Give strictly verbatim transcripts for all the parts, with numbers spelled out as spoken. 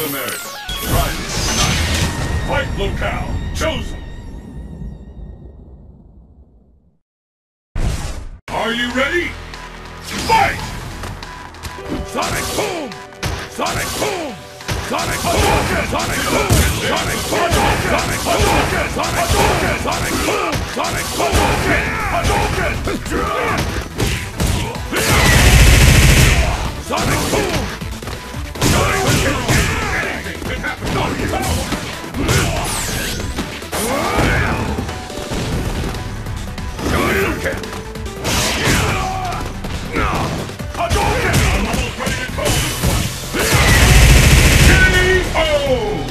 America. Private Sniper. Fight locale chosen. Are you ready? Fight! Sonic boom! Sonic boom! Sonic boom! Sonic boom! Sonic boom! Sonic boom! Sonic boom! Sonic boom! Sonic boom! Sonic boom! Anything can happen on your power! Hadouken! Hadouken! I'm almost ready to call this one! K O!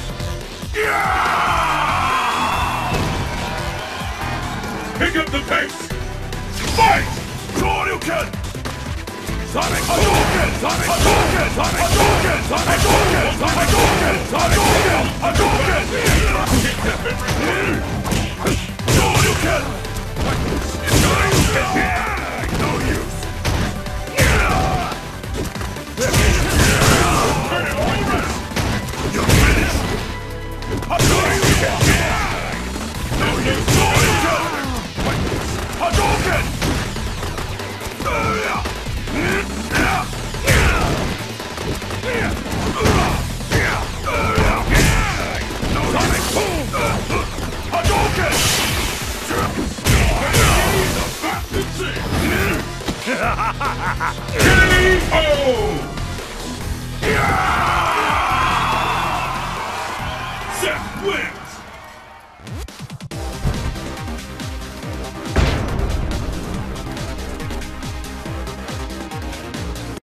Pick up the pace! Fight! Hadouken! Sonic Hadouken! Sonic Hadouken! Sonic Hadouken! Sonic Hadouken! Sonic Hadouken! Sonic Hadouken! Hadouken! Hadouken! No use! You're finished! Hadouken! No use! Hadouken! Sonic boom! Hadouken! K O!